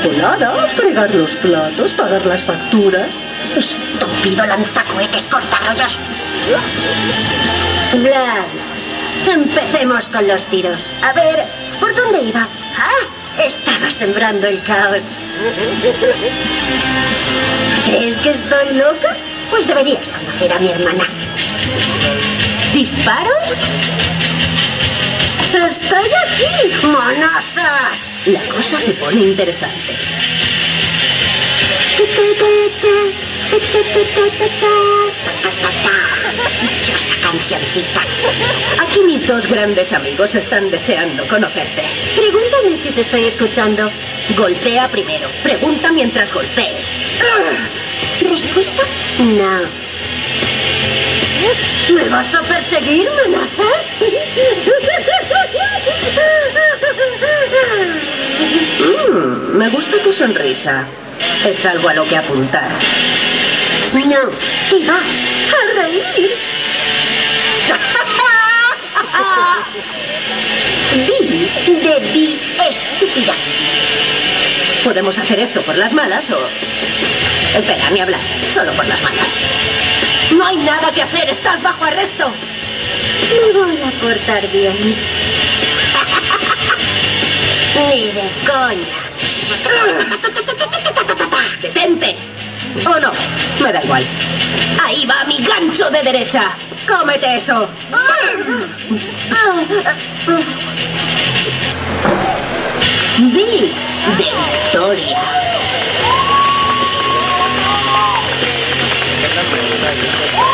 colada, fregar los platos, pagar las facturas. Estúpido lanzacohetes cortarrollos. Bla, bla. Empecemos con los tiros. A ver, ¿por dónde iba? Ah, estaba sembrando el caos. ¿Crees que estoy loca? Pues deberías conocer a mi hermana. ¿Disparos? ¡Estoy aquí! ¡Monazas! La cosa se pone interesante. Dichosa cancioncita. Aquí mis dos grandes amigos están deseando conocerte. Pregúntame si te estoy escuchando. Golpea primero. Pregunta mientras golpees. ¿Respuesta? No. ¿Me vas a perseguir, manazas? Me gusta tu sonrisa. Es algo a lo que apuntar. No, te vas a reír. Di, estúpida. ¿Podemos hacer esto por las malas o...? Espera, ni hablar. Solo por las malas. No hay nada que hacer. Estás bajo arresto. Me voy a portar bien. Ni de coña. ¡Detente! ¿O no? Me da igual. Ahí va mi gancho de derecha. ¡Cómete eso! Vi de Victoria.